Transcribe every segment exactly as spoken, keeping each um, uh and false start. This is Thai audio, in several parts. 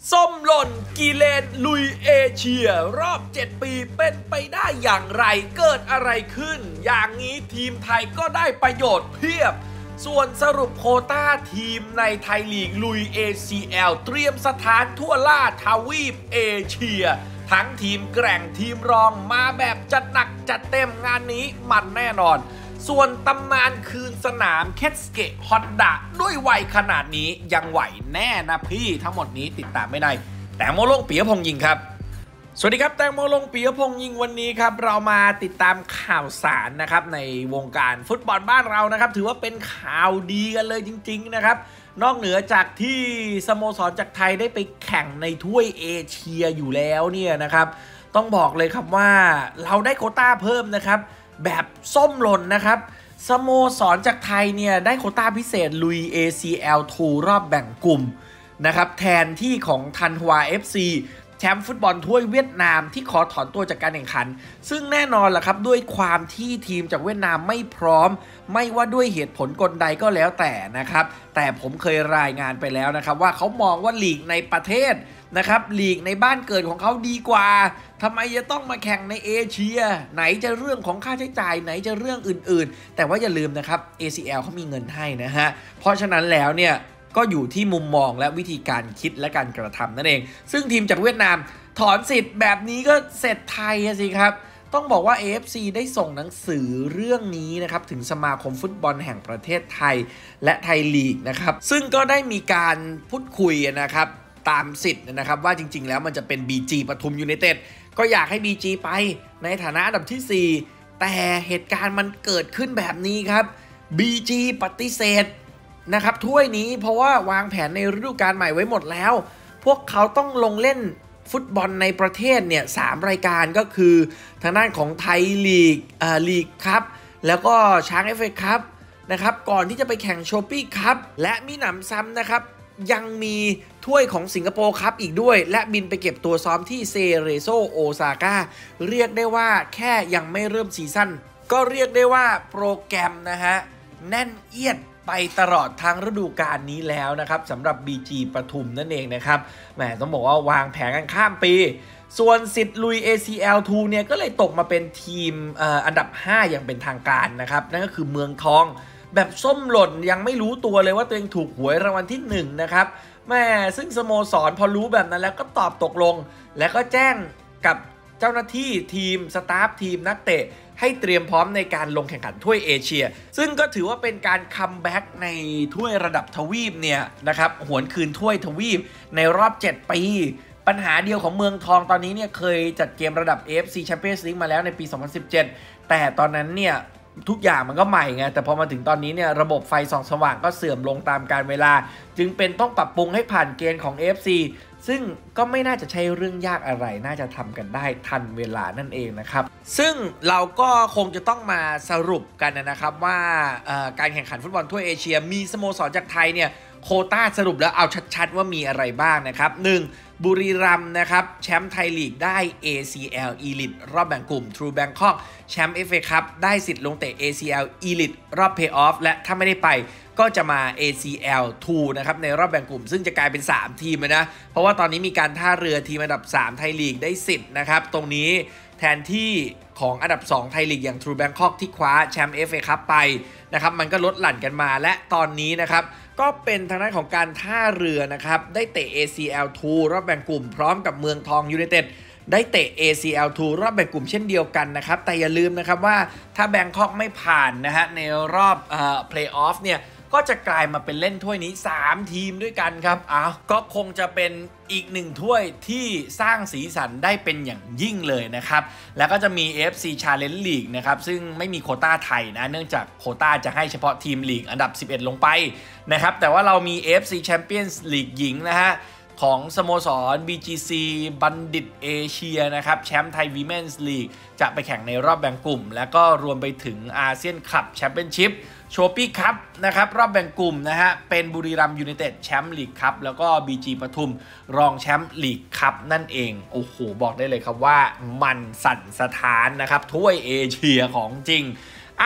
ส้มหล่นกิเลนลุยเอเชียรอบเจ็ดปีเป็นไปได้อย่างไรเกิดอะไรขึ้นอย่างนี้ทีมไทยก็ได้ประโยชน์เพียบส่วนสรุปโควต้าทีมในไทยลีกลุย เอ ซี แอล เตรียมสถานทั่วล่าทวีปเอเชียทั้งทีมแกร่งทีมรองมาแบบจัดหนักจัดเต็มงานนี้มันแน่นอนส่วนตำนานคืนสนามเคสเกะฮอนดะด้วยวัยขนาดนี้ยังไหวแน่นะพี่ทั้งหมดนี้ติดตามไม่ได้แตงโมลงปิยพงษ์ยิงครับสวัสดีครับแตงโมลงปิยพงษ์ยิงวันนี้ครับเรามาติดตามข่าวสารนะครับในวงการฟุตบอลบ้านเรานะครับถือว่าเป็นข่าวดีกันเลยจริงๆนะครับนอกเหนือจากที่สโมสรจากไทยได้ไปแข่งในถ้วยเอเชียอยู่แล้วเนี่ยนะครับต้องบอกเลยครับว่าเราได้โควต้าเพิ่มนะครับแบบส้มหล่นนะครับสโมสรจากไทยเนี่ยได้โควต้าพิเศษลุย เอ ซี แอล ทู รอบแบ่งกลุ่มนะครับแทนที่ของทันฮวา เอฟ ซี แชมป์ฟุตบอลถ้วยเวียดนามที่ขอถอนตัวจากการแข่งขันซึ่งแน่นอนล่ะครับด้วยความที่ทีมจากเวียดนามไม่พร้อมไม่ว่าด้วยเหตุผลกลใดก็แล้วแต่นะครับแต่ผมเคยรายงานไปแล้วนะครับว่าเขามองว่าลีกในประเทศนะครับลีกในบ้านเกิดของเขาดีกว่าทำไมจะต้องมาแข่งในเอเชียไหนจะเรื่องของค่าใช้จ่ายไหนจะเรื่องอื่นๆแต่ว่าอย่าลืมนะครับ เอ ซี แอล เขามีเงินให้นะฮะเพราะฉะนั้นแล้วเนี่ยก็อยู่ที่มุมมองและวิธีการคิดและการกระทำนั่นเองซึ่งทีมจากเวียดนามถอนสิทธิ์แบบนี้ก็เสร็จไทยสิครับต้องบอกว่า เอ เอฟ ซี ได้ส่งหนังสือเรื่องนี้นะครับถึงสมาคมฟุตบอลแห่งประเทศไทยและไทยลีกนะครับซึ่งก็ได้มีการพูดคุยนะครับตามสิทธิ์นะครับว่าจริงๆแล้วมันจะเป็น บี จี ปทุมยูไนเต็ดก็อยากให้ บี จี ไปในฐานะอันดับที่สี่แต่เหตุการณ์มันเกิดขึ้นแบบนี้ครับ บี จี ปฏิเสธนะครับถ้วยนี้เพราะว่าวางแผนในฤดูกาลใหม่ไว้หมดแล้วพวกเขาต้องลงเล่นฟุตบอลในประเทศเนี่ยสามรายการก็คือทางด้านของไทยลีกอ่าลีกครับแล้วก็ช้าง เอฟ เอ คัพนะครับก่อนที่จะไปแข่งโชปี้คัพและมีหนำซ้ำนะครับยังมีถ้วยของสิงคโปร์คัพอีกด้วยและบินไปเก็บตัวซ้อมที่เซเรโซโอซาก้าเรียกได้ว่าแค่ยังไม่เริ่มซีซั่นก็เรียกได้ว่าโปรแกรมนะฮะแน่นเอียดไปตลอดทั้งฤดูกาลนี้แล้วนะครับสำหรับ บี จี ปทุมนั่นเองนะครับแหมต้องบอกว่าวางแผนกันข้ามปีส่วนสิทธิ์ลุย เอ ซี แอล ทู เนี่ยก็เลยตกมาเป็นทีมเอ่ออันดับห้าอย่างเป็นทางการนะครับนั่นก็คือเมืองทองแบบส้มหล่นยังไม่รู้ตัวเลยว่าตัวเองถูกหวยรางวัลที่หนึ่งนะครับแม่ซึ่งสโมสรพอรู้แบบนั้นแล้วก็ตอบตกลงและก็แจ้งกับเจ้าหน้าที่ทีมสตาฟทีมนักเตะให้เตรียมพร้อมในการลงแข่งขันถ้วยเอเชียซึ่งก็ถือว่าเป็นการคัมแบ็กในถ้วยระดับทวีปเนี่ยนะครับหวนคืนถ้วยทวีปในรอบเจ็ดปีปัญหาเดียวของเมืองทองตอนนี้เนี่ยเคยจัดเกมระดับ เอ เอฟ ซี Champions League มาแล้วในปี สองพันสิบเจ็ด แต่ตอนนั้นเนี่ยทุกอย่างมันก็ใหม่ไงแต่พอมาถึงตอนนี้เนี่ยระบบไฟส่องสว่างก็เสื่อมลงตามกาลเวลาจึงเป็นต้องปรับปรุงให้ผ่านเกณฑ์ของ เอ เอฟ ซี ซึ่งก็ไม่น่าจะใช่เรื่องยากอะไรน่าจะทำกันได้ทันเวลานั่นเองนะครับซึ่งเราก็คงจะต้องมาสรุปกันนะครับว่าการแข่งขันฟุตบอลทั่วเอเชียมีสโมสรจากไทยเนี่ยโควต้าสรุปแล้วเอาชัดๆว่ามีอะไรบ้างนะครับหนึ่งบุรีรัมย์นะครับแชมป์ไทยลีกได้ เอ ซี แอล Elite รอบแบ่งกลุ่ม True Bangkok แชมป์ เอฟ เอ Cup ได้สิทธิ์ลงเตะ เอ ซี แอล Elite รอบ Play-off และถ้าไม่ได้ไปก็จะมา เอ ซี แอล ทู นะครับในรอบแบ่งกลุ่มซึ่งจะกลายเป็นสามทีมเลยนะเพราะว่าตอนนี้มีการท่าเรือทีมอันดับสามไทยลีกได้สิทธิ์นะครับตรงนี้แทนที่ของอันดับสองไทยลีกอย่าง True Bangkok ที่คว้าแชมป์ เอฟ เอ Cup ไปนะครับมันก็ลดหลั่นกันมาและตอนนี้นะครับก็เป็นทางด้านของการท่าเรือนะครับได้เตะ เอ ซี แอล ทู รอบแบ่งกลุ่มพร้อมกับเมืองทองยูไนเต็ดได้เตะ เอ ซี แอล ทู รอบแบ่งกลุ่มเช่นเดียวกันนะครับแต่อย่าลืมนะครับว่าถ้าแบงคอกไม่ผ่านนะฮะในรอบเอ่อ Play-off เนี่ยก็จะกลายมาเป็นเล่นถ้วยนี้สามทีมด้วยกันครับอ้าวก็คงจะเป็นอีกหนึ่งถ้วยที่สร้างสีสันได้เป็นอย่างยิ่งเลยนะครับแล้วก็จะมี เอ เอฟ ซี Challenge League นะครับซึ่งไม่มีโควต้าไทยนะเนื่องจากโควต้าจะให้เฉพาะทีมลีกอันดับสิบเอ็ดลงไปนะครับแต่ว่าเรามี เอ เอฟ ซี Champions League หญิงนะฮะของสโมสร บี จี ซี บัณฑิตเอเชียนะครับแชมป์ไทย Women's League จะไปแข่งในรอบแบ่งกลุ่มแล้วก็รวมไปถึงอาเซียนคัพแชมเปี้ยนชิพโชปี้คัพนะครับรอบแบ่งกลุ่มนะฮะเป็นบุรีรัมย์ยูไนเต็ดแชมป์ลีกคัพแล้วก็ บี จี ปทุมรองแชมป์ลีกคัพนั่นเองโอ้โหบอกได้เลยครับว่ามันสั่นสะท้านนะครับถ้วยเอเชียของจริงอ่ะ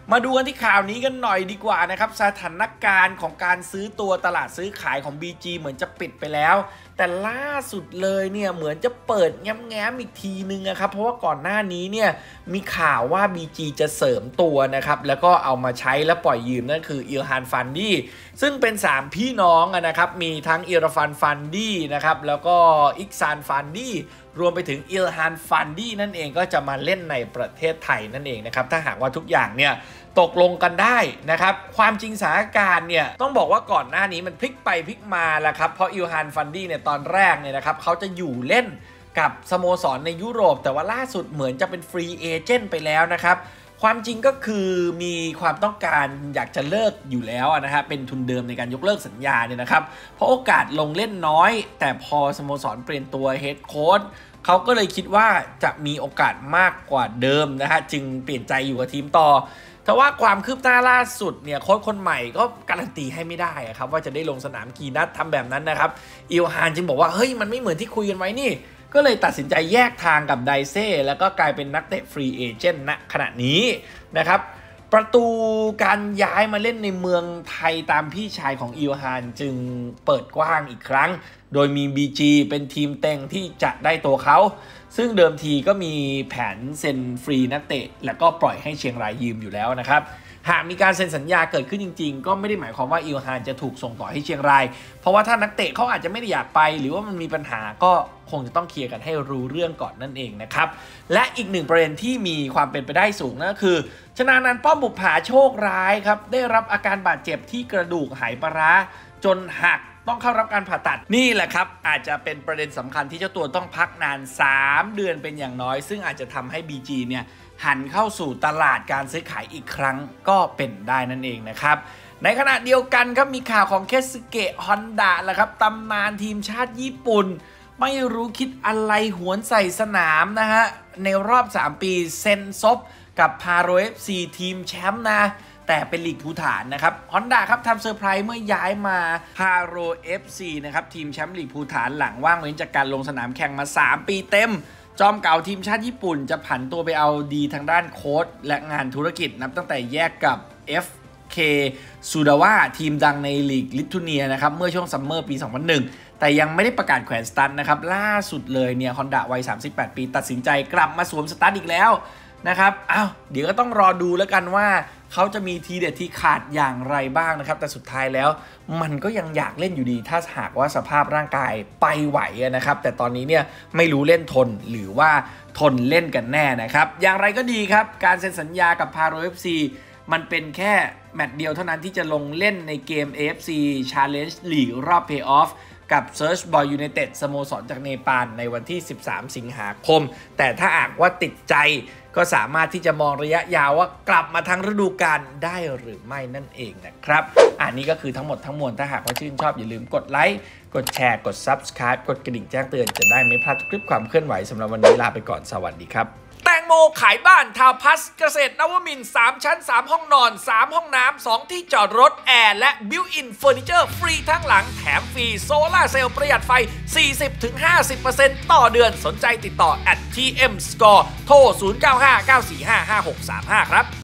มาดูกันที่ข่าวนี้กันหน่อยดีกว่านะครับสถานการณ์ของการซื้อตัวตลาดซื้อขายของ บี จี เหมือนจะปิดไปแล้วแต่ล่าสุดเลยเนี่ยเหมือนจะเปิดแง้มๆอีกทีนึงนะครับเพราะว่าก่อนหน้านี้เนี่ยมีข่าวว่า บี จี จะเสริมตัวนะครับแล้วก็เอามาใช้และปล่อยยืมนั่นคืออิลฮานฟันดี้ซึ่งเป็นสามพี่น้องนะครับมีทั้งอิรฟันฟันดี้นะครับแล้วก็อิกซานฟันดี้รวมไปถึงอิลฮานฟันดี้นั่นเองก็จะมาเล่นในประเทศไทยนั่นเองนะครับถ้าหากว่าทุกอย่างเนี่ยตกลงกันได้นะครับความจริงสถานการณ์เนี่ยต้องบอกว่าก่อนหน้านี้มันพลิกไปพลิกมาแล้วครับเพราะอิลฮานฟันดี้เนี่ยตอนแรกเนี่ยนะครับเขาจะอยู่เล่นกับสโมสรในยุโรปแต่ว่าล่าสุดเหมือนจะเป็นฟรีเอเจนต์ไปแล้วนะครับความจริงก็คือมีความต้องการอยากจะเลิกอยู่แล้วนะฮะเป็นทุนเดิมในการยกเลิกสัญญาเนี่ยนะครับเพราะโอกาสลงเล่นน้อยแต่พอสโมสรเปลี่ยนตัวเฮดโค้ชเขาก็เลยคิดว่าจะมีโอกาสมากกว่าเดิมนะฮะจึงเปลี่ยนใจอยู่กับทีมต่อแต่ว่าความคืบหน้าล่าสุดเนี่ยโค้ชคนใหม่ก็การันตีให้ไม่ได้ครับว่าจะได้ลงสนามกี่นัดทำแบบนั้นนะครับอิลฮานจึงบอกว่าเฮ้ยมันไม่เหมือนที่คุยกันไว้นี่ก็เลยตัดสินใจแยกทางกับไดเซ่แล้วก็กลายเป็นนักเตะฟรีเอเจนต์ณขณะนี้นะครับประตูการย้ายมาเล่นในเมืองไทยตามพี่ชายของอิลฮานจึงเปิดกว้างอีกครั้งโดยมี บี จี เป็นทีมเต็งที่จะได้ตัวเขาซึ่งเดิมทีก็มีแผนเซ็นฟรีนักเตะแล้วก็ปล่อยให้เชียงรายยืมอยู่แล้วนะครับหากมีการเซ็นสัญญาเกิดขึ้นจริงๆก็ไม่ได้หมายความว่าอิลฮานจะถูกส่งต่อให้เชียงรายเพราะว่าถ้านักเตะเขาอาจจะไม่ได้อยากไปหรือว่ามันมีปัญหาก็คงจะต้องเคลียร์กันให้รู้เรื่องก่อนนั่นเองนะครับและอีกหนึ่งประเด็นที่มีความเป็นไปได้สูงนั่นก็คือชนานันท์ ป้อมบุปผาโชคร้ายครับได้รับอาการบาดเจ็บที่กระดูกไหปลาร้าจนหักต้องเข้ารับการผ่าตัดนี่แหละครับอาจจะเป็นประเด็นสำคัญที่เจ้าตัวต้องพักนานสามเดือนเป็นอย่างน้อยซึ่งอาจจะทำให้ บี จี เนี่ยหันเข้าสู่ตลาดการซื้อขายอีกครั้งก็เป็นได้นั่นเองนะครับในขณะเดียวกันครับมีข่าวของเคซึเกะฮอนดะแหละครับตำนานทีมชาติญี่ปุ่นไม่รู้คิดอะไรหวนใส่สนามนะฮะในรอบสามปีเซ็นซบกับพาโร เอฟ ซี ทีมแชมป์นะแต่เป็นลีกภูฏานนะครับฮอนดะครับทำเซอร์ไพรส์เมื่อย้ายมาพาโร เอฟ ซี นะครับทีมแชมป์ลีกภูฏานหลังว่างเว้นจากการลงสนามแข่งมาสามปีเต็มจอมเก่าทีมชาติญี่ปุ่นจะผันตัวไปเอาดีทางด้านโค้ชและงานธุรกิจนับตั้งแต่แยกกับ เอฟ เค ซูดาวะทีมดังในลีกลิทัวเนียนะครับเมื่อช่วงซัมเมอร์ปีสองพันหนึ่งแต่ยังไม่ได้ประกาศแขวนสตั๊ดนะครับล่าสุดเลยเนี่ยฮอนดะวัยสามสิบแปดปีตัดสินใจกลับมาสวมสตั๊ดอีกแล้วนะครับอ้าวเดี๋ยวก็ต้องรอดูแล้วกันว่าเขาจะมีทีเด็ดที่ขาดอย่างไรบ้างนะครับแต่สุดท้ายแล้วมันก็ยังอยากเล่นอยู่ดีถ้าหากว่าสภาพร่างกายไปไหวนะครับแต่ตอนนี้เนี่ยไม่รู้เล่นทนหรือว่าทนเล่นกันแน่นะครับอย่างไรก็ดีครับการเซ็นสัญญากับพาโร เอฟ ซี มันเป็นแค่แมตช์เดียวเท่านั้นที่จะลงเล่นในเกม เอ เอฟ ซี Challenge League รอบ Play-off กับ Search Boy United สโมสรจากเนปาลในวันที่สิบสามสิงหาคมแต่ถ้าหากว่าติดใจก็สามารถที่จะมองระยะยาวว่ากลับมาทั้งฤดูกาลได้หรือไม่นั่นเองนะครับอันนี้ก็คือทั้งหมดทั้งมวลถ้าหากว่าชื่นชอบอย่าลืมกดไลค์กดแชร์กด Subscribe กดกระดิ่งแจ้งเตือนจะได้ไม่พลาดทุกคลิปความเคลื่อนไหวสำหรับวันนี้ลาไปก่อนสวัสดีครับแตงโมขายบ้านทาวน์พัสเกษตรนวมินทร์สามชั้นสามห้องนอนสามห้องน้ำสองที่จอดรถแอร์และบิวอินเฟอร์นิเจอร์ฟรีทั้งหลังแถมฟรีโซล่าเซลล์ประหยัดไฟ สี่สิบถึงห้าสิบเปอร์เซ็นต์ ต่อเดือนสนใจติดต่อ แอท ที เอ็ม สกอร์ โทร ศูนย์ เก้า ห้า เก้า สี่ ห้า ห้า หก สาม ห้า ครับ